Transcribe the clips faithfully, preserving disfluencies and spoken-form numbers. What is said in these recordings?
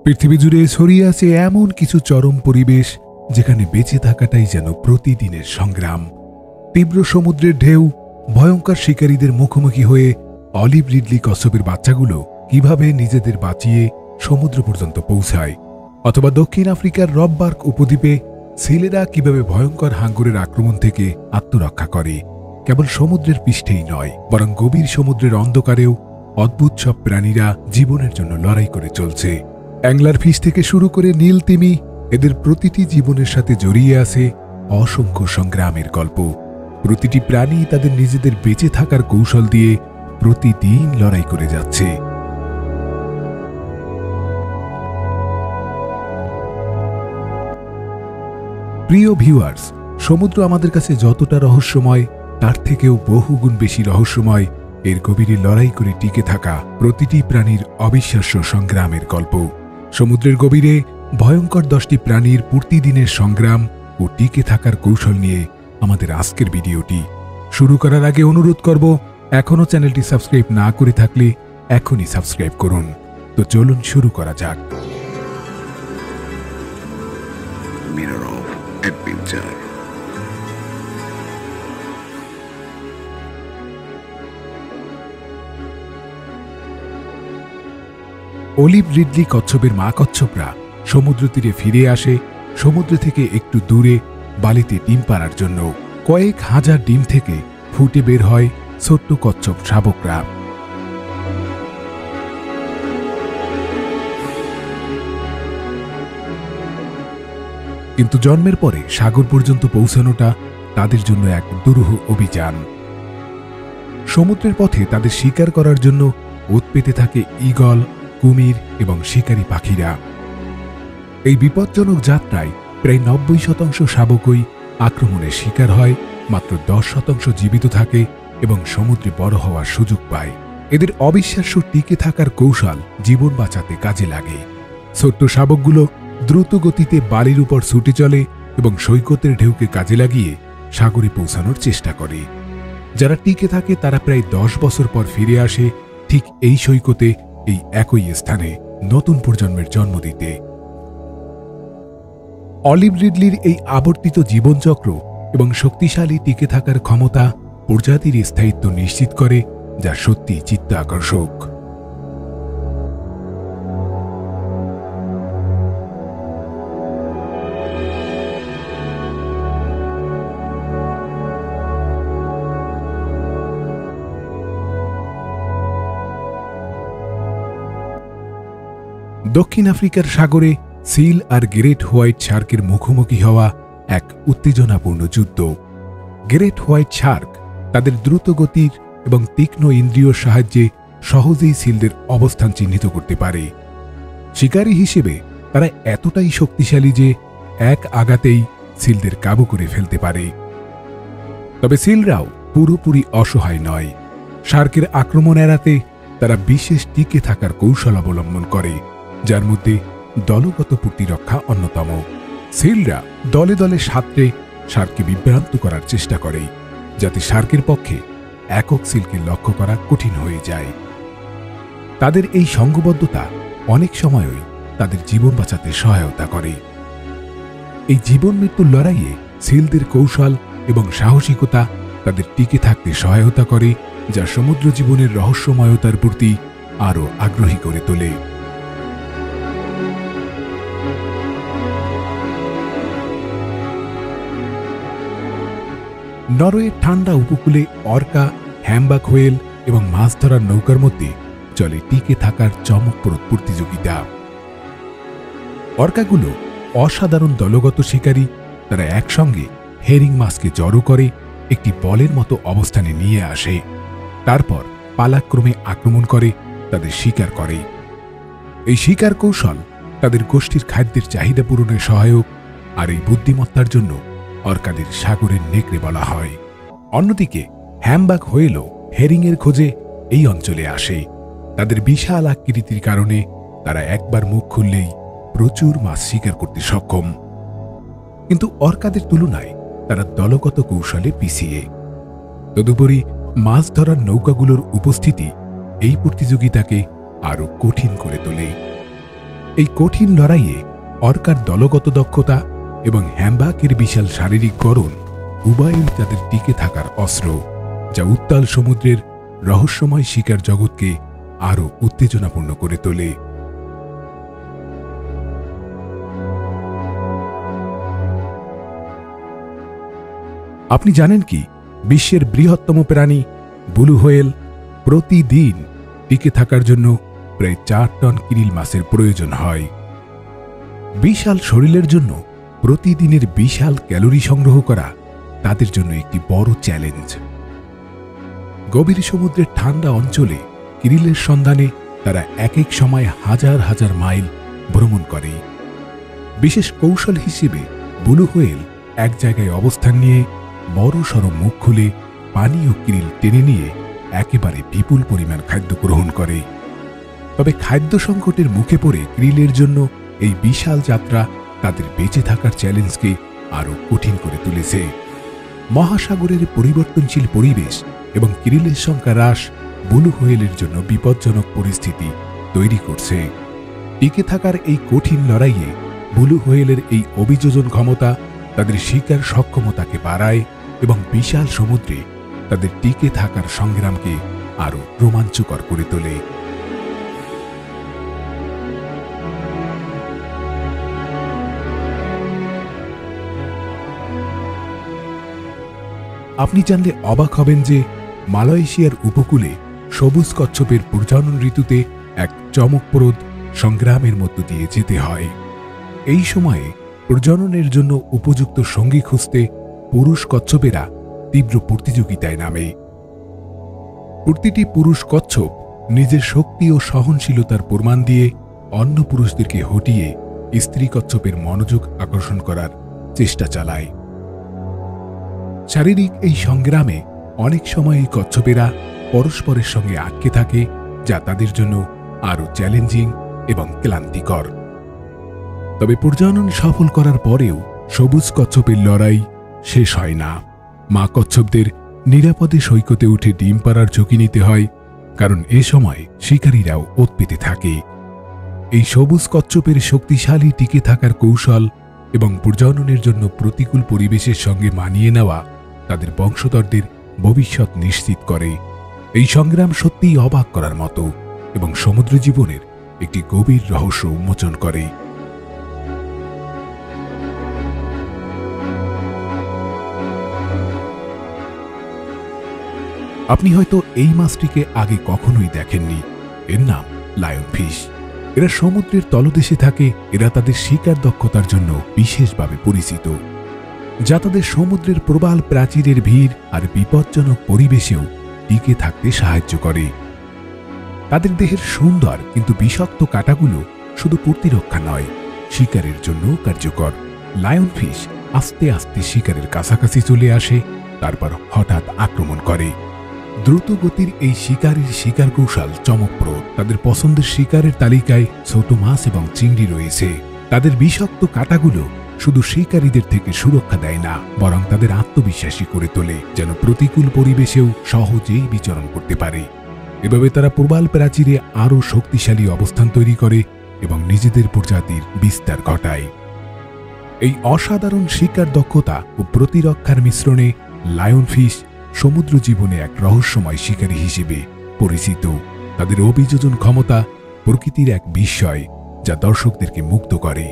পৃথিবী জুড়ে ছড়িয়ে আছে এমন কিছু চরম পরিবেশ যেখানে বেঁচে থাকাটাই যেন প্রতিদিনের সংগ্রাম। তীব্র সমুদ্রের ঢেউ, ভয়ঙ্কর শিকারীদের মুখোমুখি হয়ে অলিভ রিডলি কচ্ছপের বাচ্চাগুলো কিভাবে নিজেদের বাঁচিয়ে সমুদ্র পর্যন্ত পৌঁছায়, অথবা দক্ষিণ আফ্রিকার রববার্গ উপদ্বীপে সিলেরা কিভাবে ভয়ঙ্কর হাঙ্গরের আক্রমণ থেকে আত্মরক্ষা করে। কেবল সমুদ্রের পৃষ্ঠেই নয়, বরং গভীর সমুদ্রের অন্ধকারেও অদ্ভুত সব প্রাণীরা জীবনের জন্য লড়াই করে চলছে। অ্যাংলার ফিশ থেকে শুরু করে নীল তিমি, এদের প্রতিটি জীবনের সাথে জড়িয়ে আছে অসংখ্য সংগ্রামের গল্প। প্রতিটি প্রাণী তাদের নিজেদের বেঁচে থাকার কৌশল দিয়ে প্রতিদিন লড়াই করে যাচ্ছে। প্রিয় ভিউয়ার্স, সমুদ্র আমাদের কাছে যতটা রহস্যময়, তার থেকেও বহুগুণ বেশি রহস্যময় এর গভীরে লড়াই করে টিকে থাকা প্রতিটি প্রাণীর অবিশ্বাস্য সংগ্রামের গল্প। সমুদ্রের গভীরে ভয়ঙ্কর দশটি প্রাণীর প্রতিদিনের সংগ্রাম ও টিকে থাকার কৌশল নিয়ে আমাদের আজকের ভিডিওটি শুরু করার আগে অনুরোধ করব, এখনও চ্যানেলটি সাবস্ক্রাইব না করে থাকলে এখনই সাবস্ক্রাইব করুন। তো চলুন শুরু করা যাক। Mirror of Adventure. Olive ridley কচ্ছপের মা কচ্ছপরা সমুদ্র তীরে ফিরে আসে সমুদ্র থেকে একটু দূরে বালিতে ডিম পাড়ার জন্য। কয়েক হাজার ডিম থেকে ফুটে বের হয় ছোট্ট কচ্ছপ শাবকরা। কিন্তু জন্মের পরে সাগর পর্যন্ত পৌঁছানোটা তাদের জন্য এক দুরূহ অভিযান। সমুদ্রের পথে তাদের শিকার করার জন্য ওত পেতে থাকে ঈগল, কুমির এবং শিকারী পাখিরা। এই বিপজ্জনক যাত্রায় প্রায় নব্বই শতাংশ শাবকই আক্রমণের শিকার হয়, মাত্র দশ শতাংশ জীবিত থাকে এবং সমুদ্রে বড় হওয়ার সুযোগ পায়। এদের অবিশ্বাস্য টিকে থাকার কৌশল জীবন বাঁচাতে কাজে লাগে। ছোট্ট শাবকগুলো দ্রুত গতিতে বালির উপর ছুটে চলে এবং সৈকতের ঢেউকে কাজে লাগিয়ে সাগরে পৌঁছানোর চেষ্টা করে। যারা টিকে থাকে তারা প্রায় দশ বছর পর ফিরে আসে ঠিক এই সৈকতে, এই একই স্থানে নতুন প্রজন্মের জন্ম দিতে। অলিভ রিডলির এই আবর্তিত জীবনচক্র এবং শক্তিশালী টিকে থাকার ক্ষমতা প্রজাতির স্থায়িত্ব নিশ্চিত করে, যা সত্যি চিত্ত আকর্ষক। দক্ষিণ আফ্রিকার সাগরে সিল আর গ্রেট হোয়াইট শার্কের মুখোমুখি হওয়া এক উত্তেজনাপূর্ণ যুদ্ধ। গ্রেট হোয়াইট শার্ক তাদের দ্রুত গতির এবং তীক্ষ্ণ ইন্দ্রিয়র সাহায্যে সহজেই সিলদের অবস্থান চিহ্নিত করতে পারে। শিকারী হিসেবে তারা এতটাই শক্তিশালী যে এক আঘাতেই সিলদের কাবু করে ফেলতে পারে। তবে সিলরাও পুরোপুরি অসহায় নয়। শার্কের আক্রমণ এড়াতে তারা বিশেষ টিকে থাকার কৌশল অবলম্বন করে, যার মধ্যে দলগত প্রতিরক্ষা অন্যতম। সিলরা দলে দলে সাঁতরে শার্ককে বিভ্রান্ত করার চেষ্টা করে, যাতে শার্কের পক্ষে একক সিলকে লক্ষ্য করা কঠিন হয়ে যায়। তাদের এই সংঘবদ্ধতা অনেক সময়ই তাদের জীবন বাঁচাতে সহায়তা করে। এই জীবন মৃত্যুর লড়াইয়ে সিলদের কৌশল এবং সাহসিকতা তাদের টিকে থাকতে সহায়তা করে, যা সমুদ্র জীবনের রহস্যময়তার প্রতি আরও আগ্রহী করে তোলে। নরওয়ের ঠান্ডা উপকূলে অর্কা, হ্যামবাক হোয়েল এবং মাছ ধরার নৌকার মধ্যে চলে টিকে থাকার চমকপ্রদ প্রতিযোগিতা। অর্কাগুলো অসাধারণ দলগত শিকারী। তারা একসঙ্গে হেরিং মাছকে জড়ো করে একটি বলের মতো অবস্থানে নিয়ে আসে, তারপর পালাক্রমে আক্রমণ করে তাদের শিকার করে। এই শিকার কৌশল তাদের গোষ্ঠীর খাদ্যের চাহিদা পূরণে সহায়ক, আর এই বুদ্ধিমত্তার জন্য অর্কাদের সাগরের নেকড়ে বলা হয়। অন্যদিকে হ্যামবাক হোয়েলও হেরিংয়ের খোঁজে এই অঞ্চলে আসে। তাদের বিশাল আকৃতির কারণে তারা একবার মুখ খুললেই প্রচুর মাছ শিকার করতে সক্ষম। কিন্তু অর্কাদের তুলনায় তারা দলগত কৌশলে পিছিয়ে। তদুপরি মাছ ধরার নৌকাগুলোর উপস্থিতি এই প্রতিযোগিতাকে আরো কঠিন করে তোলে। এই কঠিন লড়াইয়ে অর্কার দলগত দক্ষতা এবং হ্যামবাকের বিশাল শারীরিক গড়ন উভয়ই তাদের টিকে থাকার অস্ত্র, যা উত্তাল সমুদ্রের রহস্যময় শিকার জগৎকে আরও উত্তেজনাপূর্ণ করে তোলে। আপনি জানেন কি, বিশ্বের বৃহত্তম প্রাণী ব্লু হোয়েল প্রতিদিন টিকে থাকার জন্য প্রায় চার টন কিরিল মাছের প্রয়োজন হয়। বিশাল শরীরের জন্য প্রতিদিনের বিশাল ক্যালোরি সংগ্রহ করা তাদের জন্য একটি বড় চ্যালেঞ্জ। গভীর সমুদ্রের ঠান্ডা অঞ্চলে কিরিলের সন্ধানে তারা এক এক সময় হাজার হাজার মাইল ভ্রমণ করে। বিশেষ কৌশল হিসেবে ব্লু হোয়েল এক জায়গায় অবস্থান নিয়ে বড় সড় মুখ খুলে পানি ও কিরিল টেনে নিয়ে একেবারে বিপুল পরিমাণ খাদ্য গ্রহণ করে। তবে খাদ্য সংকটের মুখে পড়ে কিরিলের জন্য এই বিশাল যাত্রা তাদের বেঁচে থাকার চ্যালেঞ্জকে আরও কঠিন করে তুলেছে। মহাসাগরের পরিবর্তনশীল পরিবেশ এবং কিরিলের সংখ্যা হ্রাস ব্লু হোয়েলের জন্য বিপজ্জনক পরিস্থিতি তৈরি করছে। টিকে থাকার এই কঠিন লড়াইয়ে ব্লু হোয়েলের এই অভিযোজন ক্ষমতা তাদের শিকার সক্ষমতাকে বাড়ায় এবং বিশাল সমুদ্রে তাদের টিকে থাকার সংগ্রামকে আরও রোমাঞ্চকর করে তোলে। আপনি জানলে অবাক হবেন যে মালয়েশিয়ার উপকূলে সবুজ কচ্ছপের প্রজনন ঋতুতে এক চমকপ্রদ সংগ্রামের মধ্য দিয়ে যেতে হয়। এই সময়ে প্রজননের জন্য উপযুক্ত সঙ্গী খুঁজতে পুরুষ কচ্ছপেরা তীব্র প্রতিযোগিতায় নামে। প্রতিটি পুরুষ কচ্ছপ নিজের শক্তি ও সহনশীলতার প্রমাণ দিয়ে অন্য পুরুষদেরকে হটিয়ে স্ত্রী কচ্ছপের মনোযোগ আকর্ষণ করার চেষ্টা চালায়। শারীরিক এই সংগ্রামে অনেক সময় এই কচ্ছপেরা পরস্পরের সঙ্গে আটকে থাকে, যা তাদের জন্য আরও চ্যালেঞ্জিং এবং ক্লান্তিকর। তবে প্রজনন সফল করার পরেও সবুজ কচ্ছপের লড়াই শেষ হয় না। মা কচ্ছপদের নিরাপদে সৈকতে উঠে ডিম পাড়ার ঝুঁকি নিতে হয়, কারণ এ সময় শিকারীরাও ওৎ পেতে থাকে। এই সবুজ কচ্ছপের শক্তিশালী টিকে থাকার কৌশল এবং প্রজননের জন্য প্রতিকূল পরিবেশের সঙ্গে মানিয়ে নেওয়া তাদের বংশধরদের ভবিষ্যৎ নিশ্চিত করে। এই সংগ্রাম সত্যিই অবাক করার মতো এবং সমুদ্র জীবনের একটি গভীর রহস্য উন্মোচন করে। আপনি হয়তো এই মাছটিকে আগে কখনোই দেখেননি। এর নাম লায়ন ফিশ। এরা সমুদ্রের তলদেশে থাকে। এরা তাদের শিকার দক্ষতার জন্য বিশেষভাবে পরিচিত, যা তাদের সমুদ্রের প্রবাল প্রাচীরের ভিড় আর বিপজ্জনক পরিবেশেও টিকে থাকতে সাহায্য করে। তাদের দেহের সুন্দর কিন্তু বিষাক্ত কাঁটাগুলো শুধু প্রতিরক্ষা নয়, শিকারের জন্য কার্যকর। লায়ন ফিশ আস্তে আস্তে শিকারের কাছাকাছি চলে আসে, তারপর হঠাৎ আক্রমণ করে। দ্রুত গতির এই শিকারের শিকার কৌশল চমকপ্রদ। তাদের পছন্দের শিকারের তালিকায় ছোট মাছ এবং চিংড়ি রয়েছে। তাদের বিষাক্ত কাঁটাগুলো শুধু শিকারীদের থেকে সুরক্ষা দেয় না, বরং তাদের আত্মবিশ্বাসী করে তোলে, যেন প্রতিকূল পরিবেশেও সহজেই বিচরণ করতে পারে। এভাবে তারা প্রবাল প্রাচীরে আরও শক্তিশালী অবস্থান তৈরি করে এবং নিজেদের প্রজাতির বিস্তার ঘটায়। এই অসাধারণ শিকার দক্ষতা ও প্রতিরক্ষার মিশ্রণে লায়ন ফিশ সমুদ্র জীবনে এক রহস্যময় শিকারী হিসেবে পরিচিত। তাদের অভিযোজন ক্ষমতা প্রকৃতির এক বিস্ময়, যা দর্শকদেরকে মুগ্ধ করে।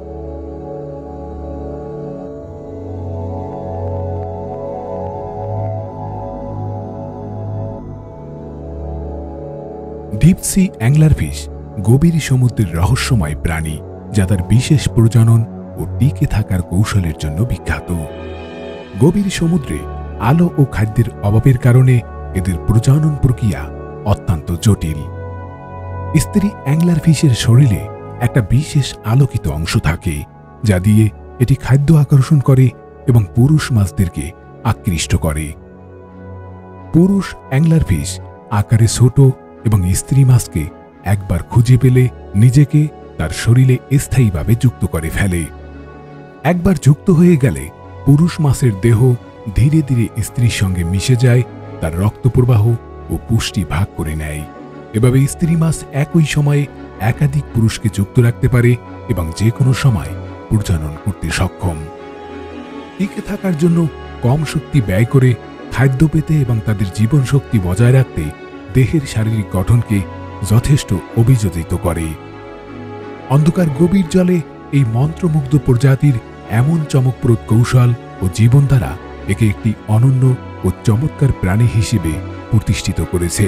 ডিপ সি অ্যাংলারফিশ গভীর সমুদ্রের রহস্যময় প্রাণী, যা তার বিশেষ প্রজনন ও টিকে থাকার কৌশলের জন্য বিখ্যাত। গভীর সমুদ্রে আলো ও খাদ্যের অভাবের কারণে এদের প্রজনন প্রক্রিয়া অত্যন্ত জটিল। স্ত্রী অ্যাংলারফিশের শরীরে একটা বিশেষ আলোকিত অংশ থাকে, যা দিয়ে এটি খাদ্য আকর্ষণ করে এবং পুরুষ মাছদেরকে আকৃষ্ট করে। পুরুষ অ্যাংলারফিশ আকারে ছোট এবং স্ত্রী মাছকে একবার খুঁজে পেলে নিজেকে তার শরীরে স্থায়ীভাবে যুক্ত করে ফেলে। একবার যুক্ত হয়ে গেলে পুরুষ মাছের দেহ ধীরে ধীরে স্ত্রীর সঙ্গে মিশে যায়, তার রক্ত প্রবাহ ও পুষ্টি ভাগ করে নেয় এভাবে স্ত্রী মাছ একই সময়ে একাধিক পুরুষকে যুক্ত রাখতে পারে এবং যে কোনো সময় প্রজনন করতে সক্ষম। টিকে থাকার জন্য কম শক্তি ব্যয় করে খাদ্য পেতে এবং তাদের জীবন শক্তি বজায় রাখতে দেহের শারীরিক গঠনকে যথেষ্ট অভিযোজিত করে। অন্ধকার গভীর জলে এই মন্ত্রমুগ্ধ প্রজাতির এমন চমকপ্রদ কৌশল ও জীবনধারা একে একটি অনন্য ও চমৎকার প্রাণী হিসেবে প্রতিষ্ঠিত করেছে।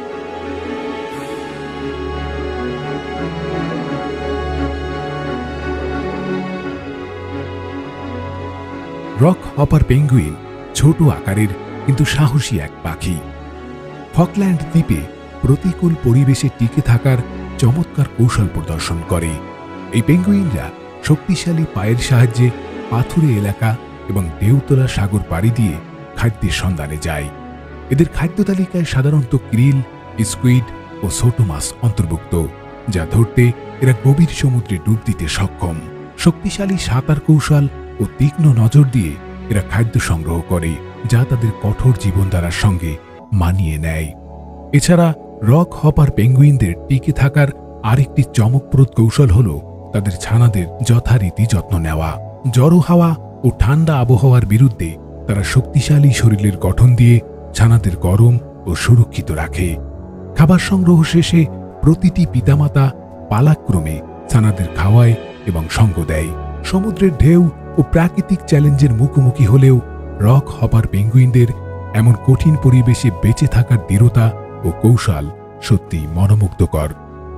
রক হপার পেঙ্গুইন ছোট আকারের কিন্তু সাহসী এক পাখি। ফকল্যান্ড দ্বীপে প্রতিকূল পরিবেশে টিকে থাকার চমৎকার কৌশল প্রদর্শন করে। এই পেঙ্গুইনরা শক্তিশালী পায়ের সাহায্যে পাথুরে এলাকা এবং ঢেউতলা সাগর পাড়ি দিয়ে খাদ্যের সন্ধানে যায়। এদের খাদ্য তালিকায় সাধারণত ক্রিল, স্কুইড ও ছোট মাছ অন্তর্ভুক্ত, যা ধরতে এরা গভীর সমুদ্রে ডুব দিতে সক্ষম। শক্তিশালী সাঁতার কৌশল ও তীক্ষ্ণ নজর দিয়ে এরা খাদ্য সংগ্রহ করে, যা তাদের কঠোর জীবনধারার সঙ্গে মানিয়ে নেয়। এছাড়া রক হপার পেঙ্গুইনদের টিকে থাকার আরেকটি চমকপ্রদ কৌশল হল তাদের ছানাদের যথারীতি যত্ন নেওয়া। জড়ো হাওয়া ও ঠান্ডা আবহাওয়ার বিরুদ্ধে তারা শক্তিশালী শরীরের গঠন দিয়ে ছানাদের গরম ও সুরক্ষিত রাখে। খাবার সংগ্রহ শেষে প্রতিটি পিতামাতা পালাক্রমে ছানাদের খাওয়ায় এবং সঙ্গ দেয়। সমুদ্রের ঢেউ ও প্রাকৃতিক চ্যালেঞ্জের মুখোমুখি হলেও রক হপার পেঙ্গুইনদের এমন কঠিন পরিবেশে বেঁচে থাকার দৃঢ়তা ও কৌশল সত্যি মনোমুগ্ধকর।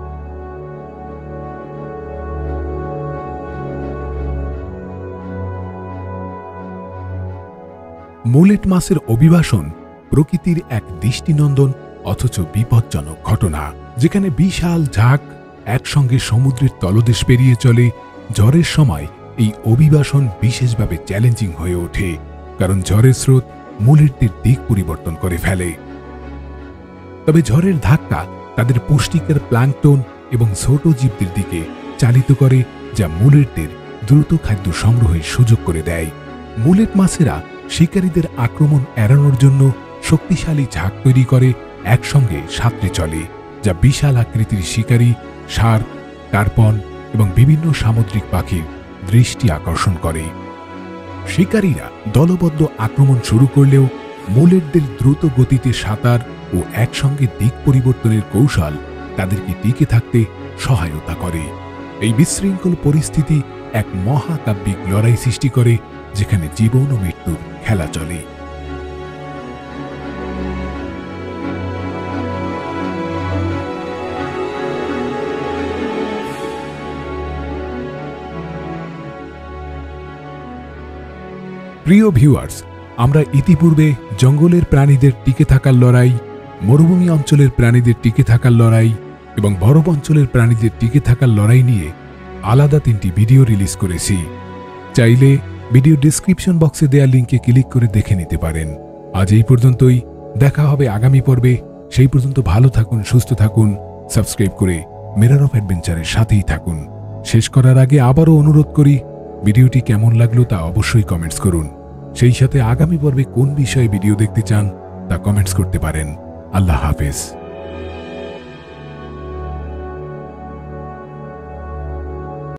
মুলেট মাছের অভিবাসন প্রকৃতির এক দৃষ্টিনন্দন অথচ বিপজ্জনক ঘটনা, যেখানে বিশাল ঝাঁক একসঙ্গে সমুদ্রের তলদেশ পেরিয়ে চলে। ঝড়ের সময় এই অভিবাসন বিশেষভাবে চ্যালেঞ্জিং হয়ে ওঠে, কারণ ঝড়ের স্রোত মুলেটদের দিক পরিবর্তন করে ফেলে। তবে ঝড়ের ধাক্কা তাদের পুষ্টিকর প্লাঙ্কটন এবং ছোট জীবদের দিকে চালিত করে, যা মুলেটদের দ্রুত খাদ্য সংগ্রহের সুযোগ করে দেয়। মুলেট মাছেরা শিকারীদের আক্রমণ এড়ানোর জন্য শক্তিশালী ঝাঁক তৈরি করে একসঙ্গে সাঁতরে চলে, যা বিশাল আকৃতির শিকারী, শার্ক, টার্পন এবং বিভিন্ন সামুদ্রিক পাখির দৃষ্টি আকর্ষণ করে। শিকারীরা দলবদ্ধ আক্রমণ শুরু করলেও মুলেটদের দ্রুত গতিতে সাঁতার ও একসঙ্গে দিক পরিবর্তনের কৌশল তাদেরকে টিকে থাকতে সহায়তা করে। এই বিশৃঙ্খল পরিস্থিতি এক মহাকাব্যিক লড়াই সৃষ্টি করে, যেখানে জীবন ও মৃত্যুর খেলা চলে। প্রিয় ভিউয়ার্স, আমরা ইতিপূর্বে জঙ্গলের প্রাণীদের টিকে থাকার লড়াই, মরুভূমি অঞ্চলের প্রাণীদের টিকে থাকার লড়াই এবং বরফ অঞ্চলের প্রাণীদের টিকে থাকার লড়াই নিয়ে আলাদা তিনটি ভিডিও রিলিজ করেছি। চাইলে ভিডিও ডিসক্রিপশন বক্সে দেয়া লিঙ্কে ক্লিক করে দেখে নিতে পারেন। আজ এই পর্যন্তই, দেখা হবে আগামী পর্বে। সেই পর্যন্ত ভালো থাকুন, সুস্থ থাকুন, সাবস্ক্রাইব করে মিরর অফ অ্যাডভেঞ্চারের সাথেই থাকুন। শেষ করার আগে আবারও অনুরোধ করি, ভিডিওটি কেমন লাগলো তা অবশ্যই কমেন্টস করুন। সেই সাথে আগামী পর্বে কোন বিষয়ে ভিডিও দেখতে চান তা কমেন্টস করতে পারেন। আল্লাহ হাফেজ।